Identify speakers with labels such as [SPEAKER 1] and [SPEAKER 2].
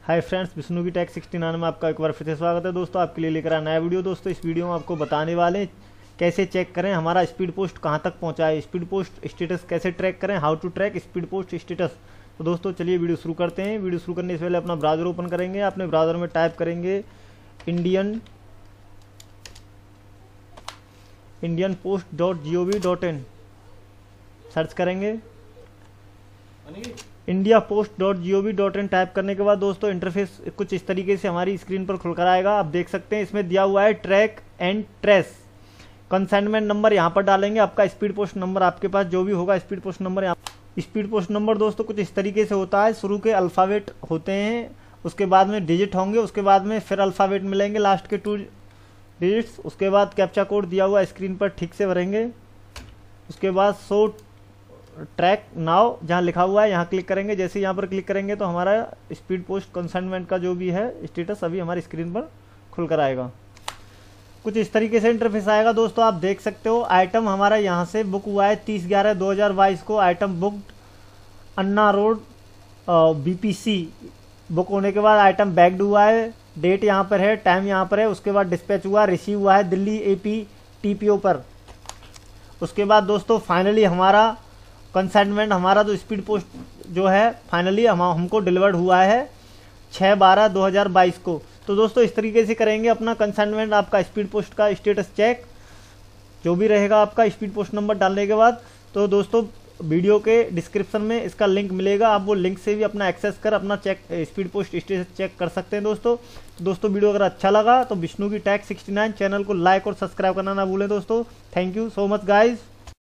[SPEAKER 1] Hi friends, Vishnu की tech 69 में आपका एक बार फिर से स्वागत है। दोस्तों आपके लिए लेकर आया नया वीडियो। दोस्तों इस वीडियो में आपको बताने वाले कैसे चेक करें हमारा स्पीड पोस्ट कहां तक पहुंचा है, स्पीड पोस्ट स्टेटस कैसे ट्रैक करें, how to track speed post status. तो दोस्तों चलिए वीडियो शुरू करते हैं। वीडियो शुरू करने से पहले अपना ब्राउज़र ओपन करेंगे। अपने ब्राउज़र में टाइप करेंगे indianpost.gov.in सर्च करेंगे। indiapost.gov.in टाइप करने के बाद दोस्तों इंटरफेस कुछ इस तरीके से हमारी स्क्रीन पर खुलकर आएगा। आप देख सकते हैं इसमें दिया हुआ है track and trace. Consignment number यहाँ पर डालेंगे, आपका स्पीड पोस्ट नंबर आपके पास जो भी होगा स्पीड पोस्ट नंबर। यहाँ स्पीड पोस्ट नंबर दोस्तों कुछ इस तरीके से होता है, शुरू के अल्फ़ाबेट होते हैं, उसके बाद में डिजिट होंगे, उसके बाद में फिर अल्फ़ाबेट मिलेंगे लास्ट के 2 डिजिट्स, उसके बाद कैप्चा कोड दिया हुआ स्क्रीन पर ठीक से भरेंगे। उसके बाद शो ट्रैक नाउ जहाँ लिखा हुआ है यहाँ क्लिक करेंगे। जैसे यहाँ पर क्लिक करेंगे तो हमारा स्पीड पोस्ट कंसाइनमेंट का जो भी है स्टेटस अभी हमारी स्क्रीन पर खुलकर आएगा। कुछ इस तरीके से इंटरफेस आएगा। दोस्तों आप देख सकते हो आइटम हमारा यहाँ से बुक हुआ है 30/11/2022 को। Item booked Anna road BPC book होने के बाद आइटम बैग्ड हुआ है, डेट यहाँ पर है, टाइम यहाँ पर है। उसके बाद डिस्पैच हुआ, रिसीव हुआ है दिल्ली AP TPO पर। उसके बाद दोस्तों फाइनली हमारा कंसाइनमेंट हमारा जो स्पीड पोस्ट जो है फाइनली हमको डिलीवर्ड हुआ है 6/12/2022 को। तो दोस्तों इस तरीके से करेंगे अपना कंसाइनमेंट, आपका स्पीड पोस्ट का स्टेटस चेक जो भी रहेगा आपका स्पीड पोस्ट नंबर डालने के बाद। तो दोस्तों वीडियो के डिस्क्रिप्शन में इसका लिंक मिलेगा, आप वो लिंक से भी अपना एक्सेस कर अपना check speed post status check कर सकते हैं। दोस्तों वीडियो अगर अच्छा लगा तो विष्णु की टैक 69 चैनल को लाइक और सब्सक्राइब करना ना भूलें दोस्तों। Thank you so much guys.